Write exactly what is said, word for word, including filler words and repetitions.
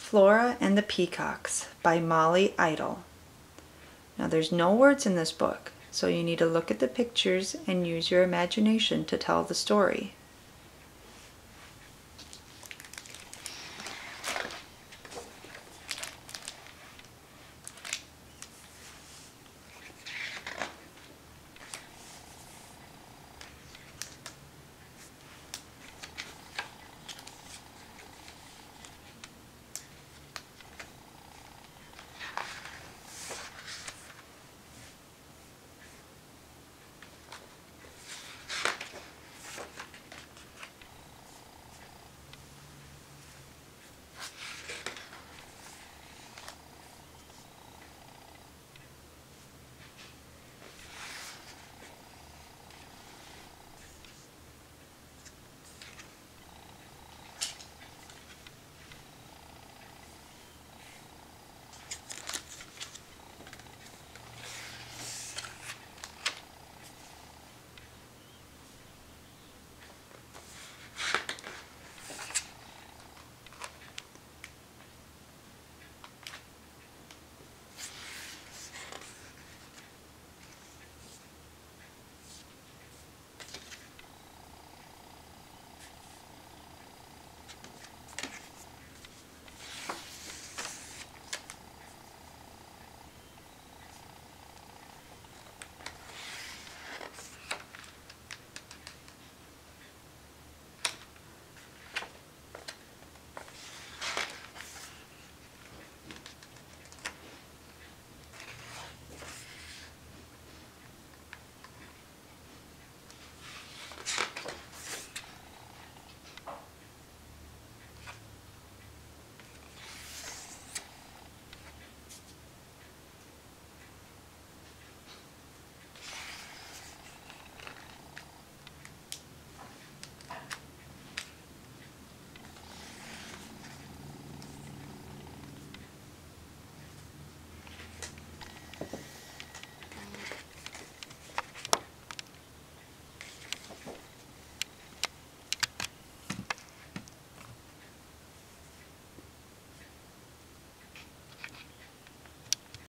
Flora and the Peacocks by Molly Idle. Now there's no words in this book, so you need to look at the pictures and use your imagination to tell the story.